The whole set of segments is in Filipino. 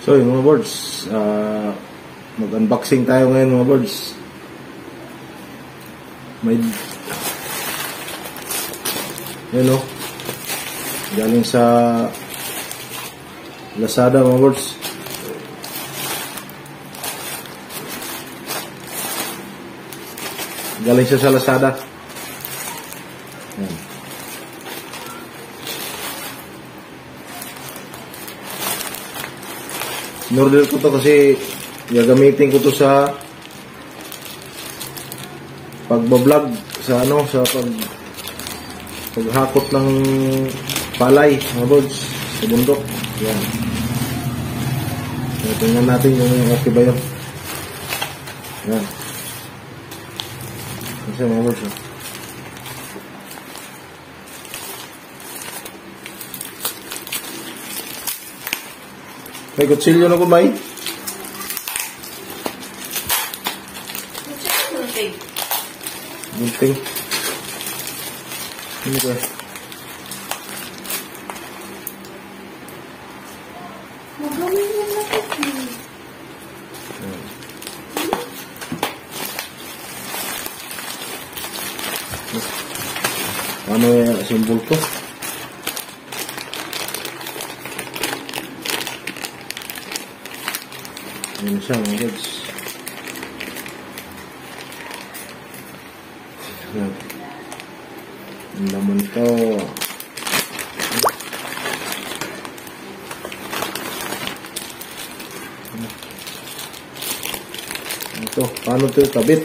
So yung mga birds, mag-unboxing tayo ngayon mga birds. May yun o, galing sa Lazada mga birds. Galing siya sa Lazada. Ayan. In-order ko to kasi gagamitin ko to sa pagbablog sa sa paghakot ng palay mga birds sa bundok. Yan. So, tingnan natin kung okay ba yun. Yan. Kasi mga birds may kutsilyo na ko ba eh? Gunting. Ini ko. Magaling yan na ito. Ano yung simbol ko? Ayan siya mga birds. Ang laman ito. Ito, paano ito ikabit?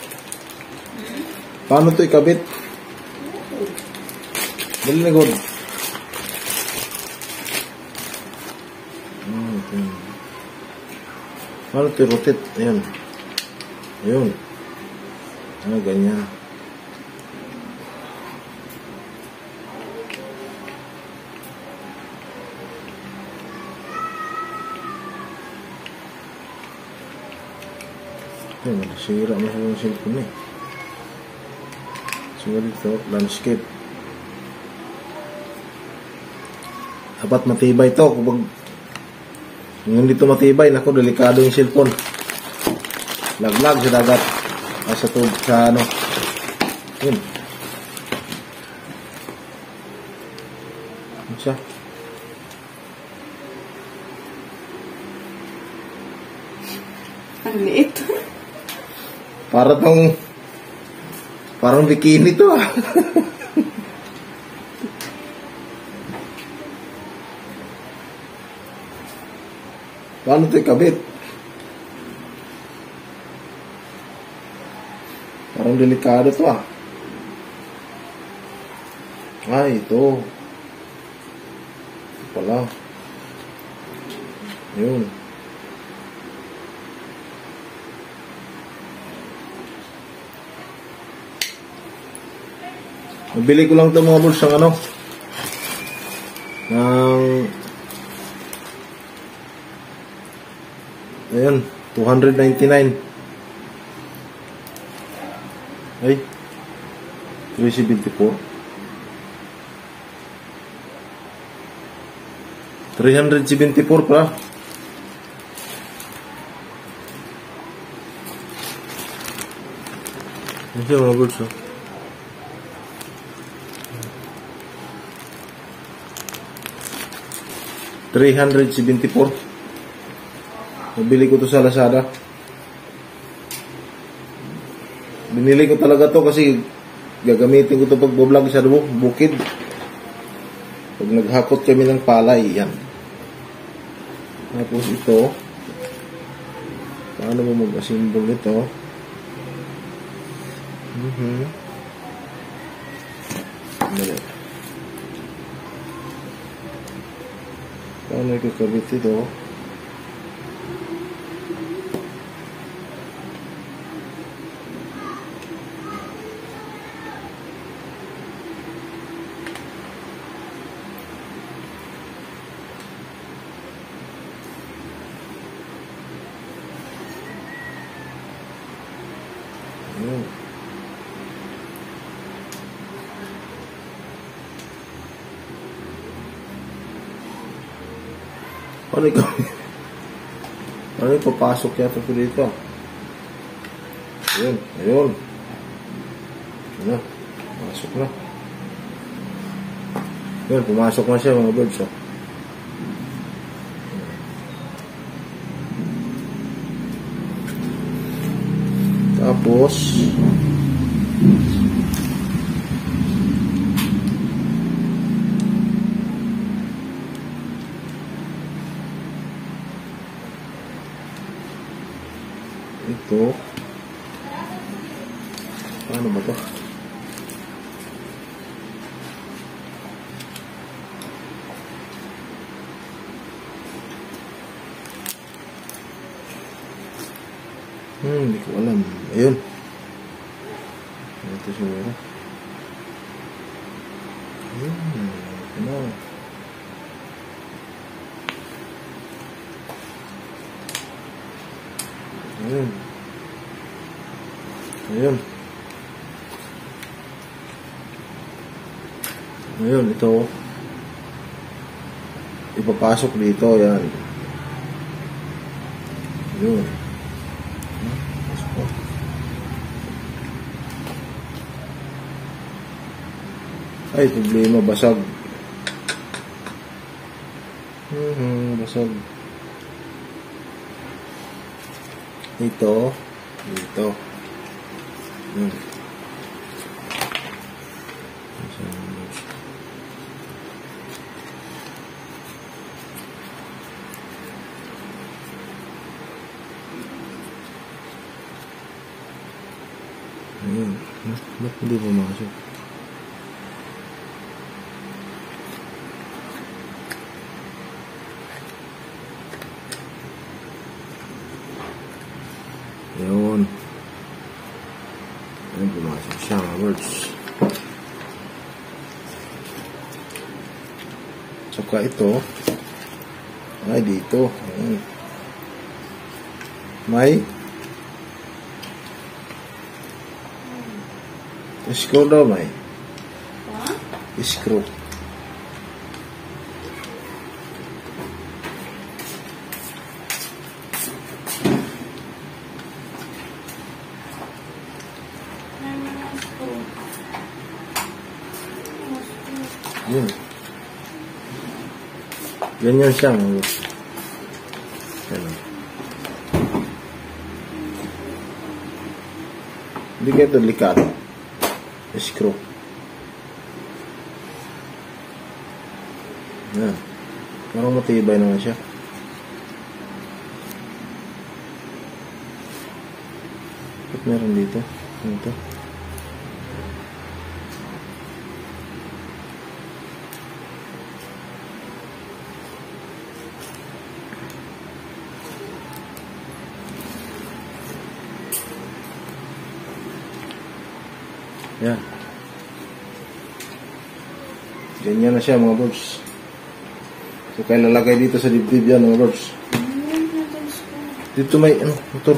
Paano ito ikabit? Dali na good. Paano ito rotate? Ayan. Ayun. Ganyan. Nasira na yung cellphone eh. So dito, landscape. Dapat matibay ito. Kung hindi ito matibay, naku, delikado yung cellphone. Laglag sa dagat. Sa tubig, sa ano. Yun. Ano siya? Ang liit. Parang bikini to ah. Paano ito ikabit? Parang delikado to ah. Ay, ito. Ito pala. Yun. Nabili ko lang ito mga bulls ng ayan, 299. Ay, 374. 374 pa. Ano siya mga bulls oh? $374. Nabili ko to sa Lazada. Binili ko talaga to kasi gagamitin ko to pag vlog sa bukid. Pag naghakot kami ng palay, yan. Tapos ito, paano mo mag-assemble nito? Paano ikakabit ito? Ano ikaw? Ano yung papasok yata ko dito? Ayun, ayun. Ano? Pasok na. Ayun, pumasok na siya mga birds. Oh. Tapos, ito, paano ba to? Hindi ko alam. Ayun. Ito siguro. Ayun. Ano? Ayun. Ayun. Ayun, ito. Ipapasok dito, yan. Ayun. Ay, problema, basag. Basag. Ito. Dito. Yun. Ayun. Ba't hindi pumasok? Ayun. Ayun, pumasok siya mga birds. Saka ito. Ay, dito. Ayun. May screw daw, may screw. Yun. Ganyan siya. Ganyan. Hindi kayo delikado. Screw. Yan. Parang matibay naman siya. Ba't meron dito? Ano ito? Yan. Ganyan na siya mga birds. So kaya lalagay dito sa dibdib yan mga birds. Dito may motor.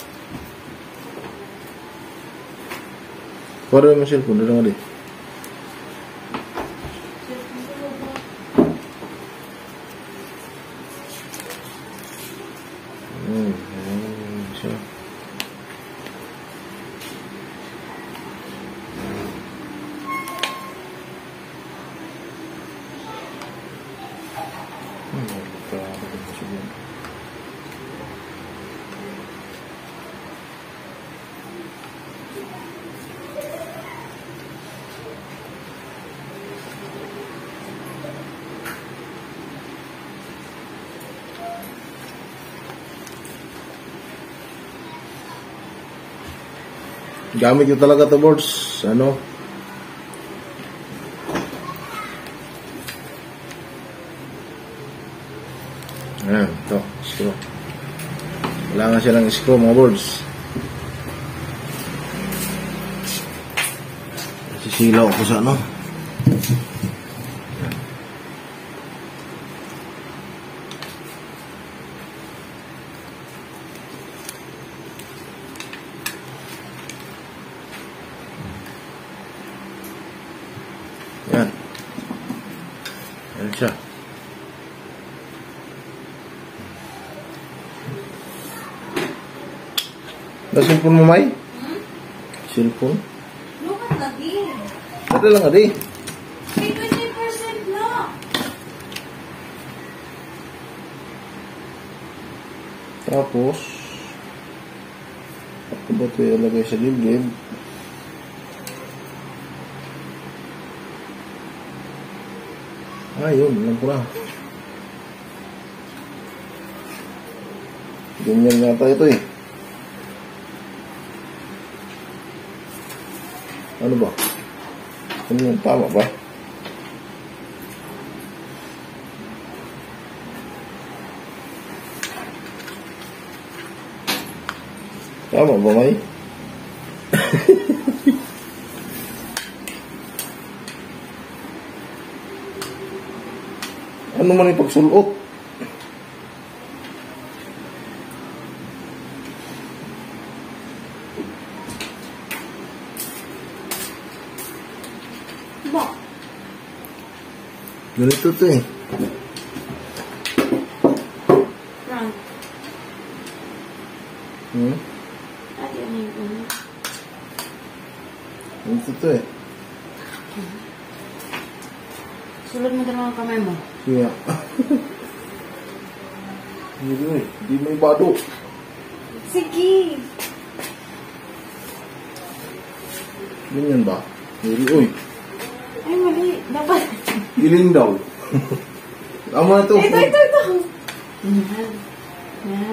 Para yung cellphone. Dito nga di. Ayan siya. Gamit yung talaga to boards. Ano? Ayan, ito. Screw. Kailangan siya ng screw mga boards. Sisilaw ako sa ano. Yan. Yan siya. Sa cellphone mo, May? Cellphone? Lumat lagi. Ada lang, adi. May 20% na. Tapos, ako ba ito ilagay sa dibdib? Yun, alam ko na. Ganyan yata ito eh. Ano ba? Ano yung tama ba? Tama ba, May? Ano man yung pagsulot? Ba? Ganito to eh. Frank. Ate, ano yung ano? Ganito to eh. Sulod mo din ang kamay mo. Kaya. Hindi, hindi may bado. Sige. Ganyan ba? Hindi, uy. Ay, mali. Dapat. Giling daw. Tama na to. Ito. Yan. Yan.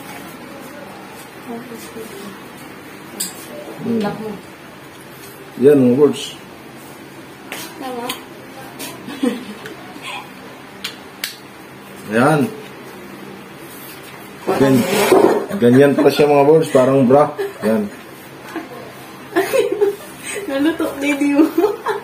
Tapos dito. Lock mo. Yan, mga words. Tama? Ayan. Ganyan pala siya mga words. Parang bra. Yan. Naluto, baby mo.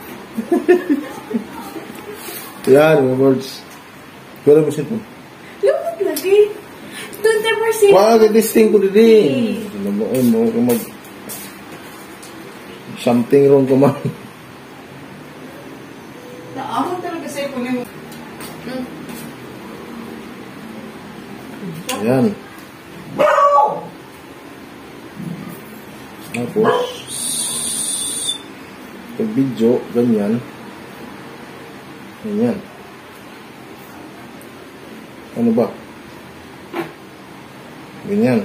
Yan, mga words. Pero mo sito. Lumot lagi. 20%. Wag, distinct ko din. Ano mo ka mag... Something wrong ka man. Naamon talaga sa'yo kung yung... Ayan. Tapos, pag video, ganyan. Ganyan. Ano ba? Ganyan.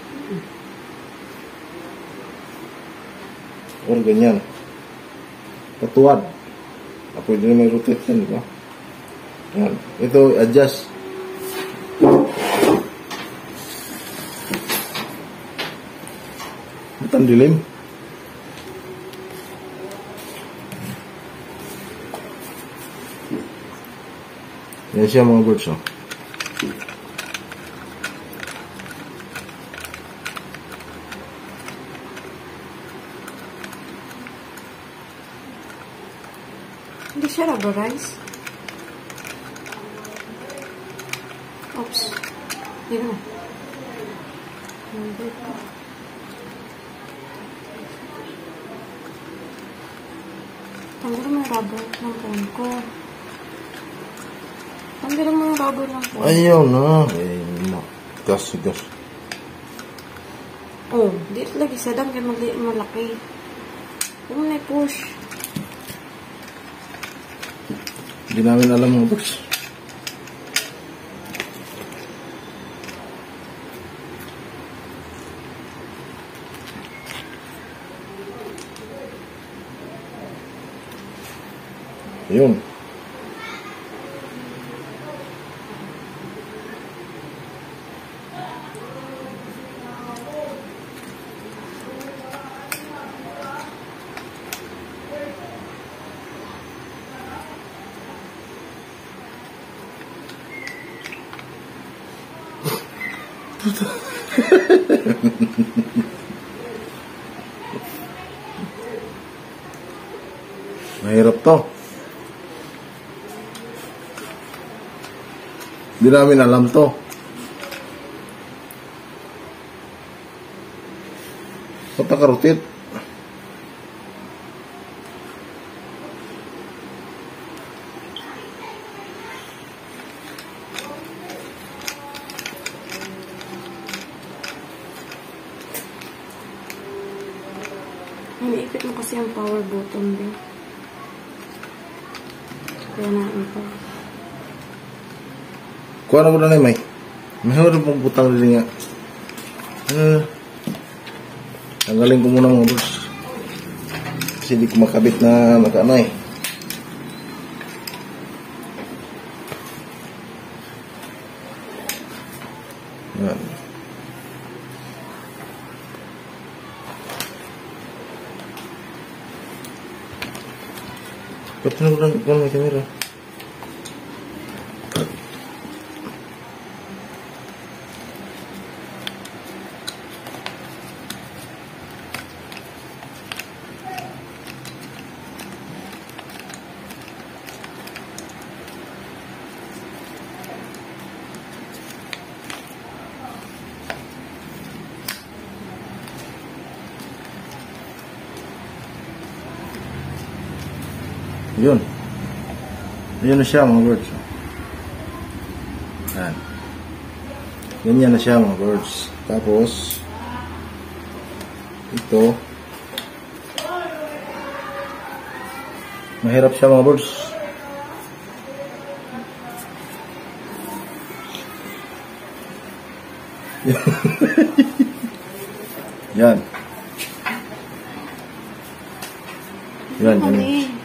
Or ganyan. Patuwad. Pwede na may rotate yan, di ba? Yan. Ito, adjust. Ba't ang dilim? Yan siya mga birds, oh. Hindi siya rubberized. Oops. Hindi naman. Tanggalin mo yung rubber ng phone ko. Tanggalin mo yung rubber ng phone. Ayaw na. Gas. Oh, dito lagi sa dam kaya malaki. Huwag mo na i-push. Hindi namin alam mga birds. Yun. Mahirap to. Hindi namin alam to. Patakarutit. Iniipit mo kasi yung power button din. Kaya na ito. Kuha na mo na may. Mayroon pong butang rin nga. Tanggalin ko muna mga boss. Kasi di ko makabit na nakaanay. Yan. Ba't na ko lang may kamera? Yun. Yun na siya mga birds. Yan. Ganyan na siya mga birds. Tapos, ito. Mahirap siya mga birds. Yan. Yan. Yan.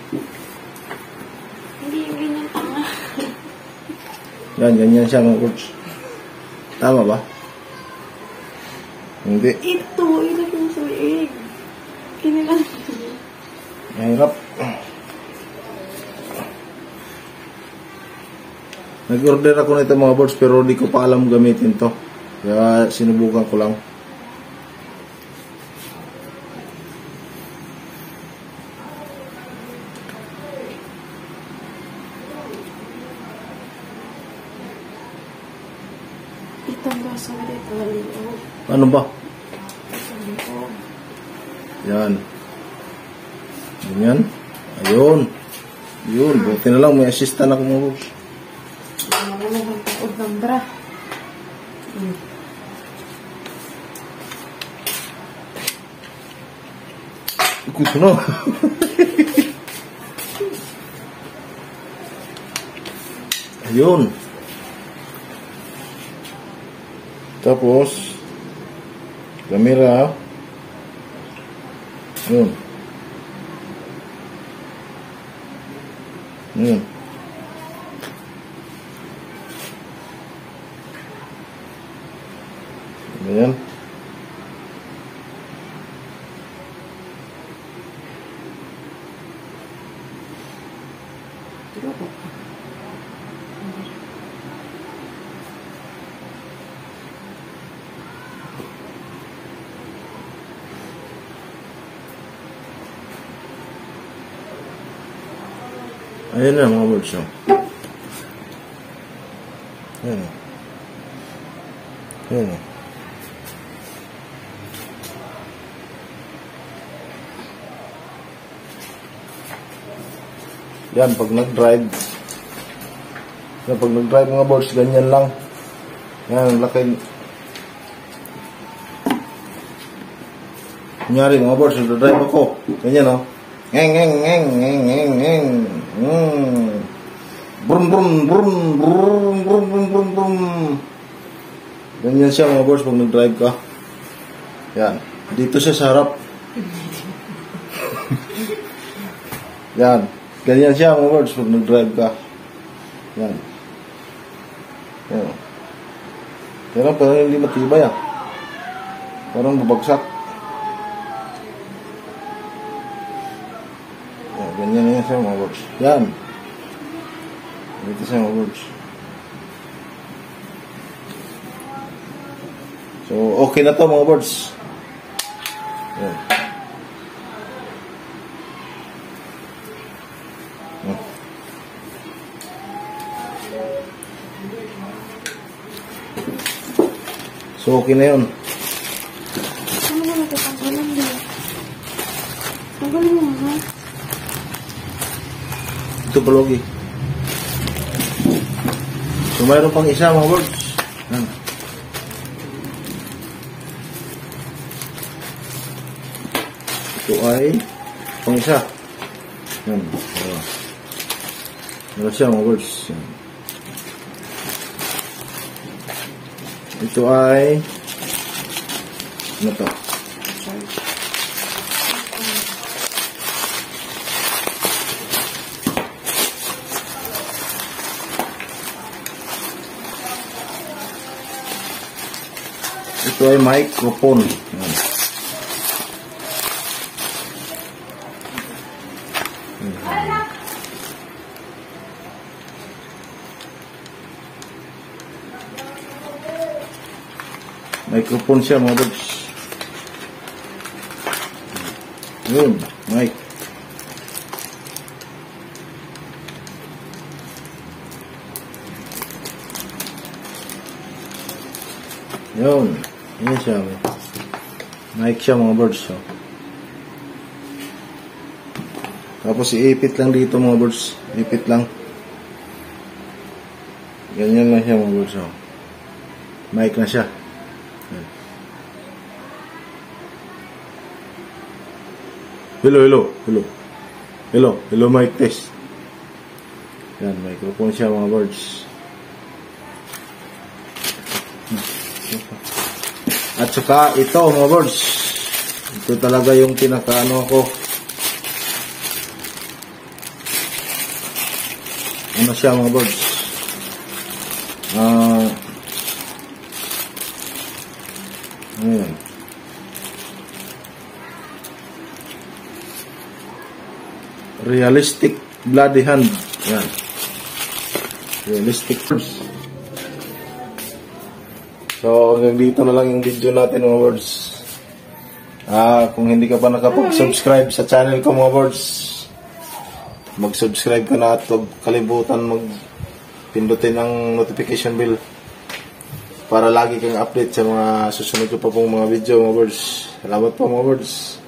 Yan, ganyan siya mga birds. Tama ba? Hindi. Ito, ilagay mo sa liig. Kinilang. Mahirap. Nag-order ako nito mga birds pero di ko pa alam gamitin to. Kaya sinubukan ko lang. Itanggal sa dito. Ano ba? Dito. Yan. Ganyan. Ayun. Yun. Buti na lang may assistant ako mga birds. Ano na ang taod ng bra. Gusto na. Ayun. Tapos, kamera. Ayun. Ayun. Ayan. Ayan na mga birds. Ayan. Ayan. Yan, pag nag-drive. Yan, pag nag-drive mga birds, ganyan lang. Yan, laki. Kunyari mga birds, nag-drive ako. Ganyan, no? Ngeng, ngeng, ngeng, ngeng, ngeng, ngeng. Brum, brum, brum, brum, brum, brum, brum, brum. Ganyan siya mga birds pag nag-drive ka. Yan. Dito siya sa harap. Yan. Ganyan siya mga birds pag nag-drive ka. Yan. Yan. Pero parang hindi matibay ah. Parang babagsak. Yan. Ganyan na yan siya mga birds. Yan. Dito siya mga birds. So, okay na to mga birds. Yan. So, okay na yun. Ano na natatanggalan din? Tanggalin mo ha? Ito palogi. So, mayroon pang isa mga birds. Yan. Ito Ito ay pang isa. Yan. Wala siya mga birds. Yan. Ito ay ano to? Ito ay microphone. Yan. Microphone siya mga birds. Yun, mic. Yun. Yun siya. Mic siya mga birds. So. Tapos iipit lang dito mga birds. Ipit lang. Ganyan lang siya mga birds. So. Mic na siya. Hello, mic test. Yan, microphone siya mga birds. At saka ito mga birds. Ito talaga yung pinakaano ko. Ano siya mga birds? Ayan. Realistic bloody hand. Yan. Realistic. So, hanggang dito na lang yung video natin mga birds. Kung hindi ka pa nakapag-subscribe sa channel ko mga birds, mag-subscribe ka na at huwag kalimutan mag-pindutin ang notification bell para lagi kang update sa mga susunod ko pa pong mga video mga birds. Salamat po mga birds.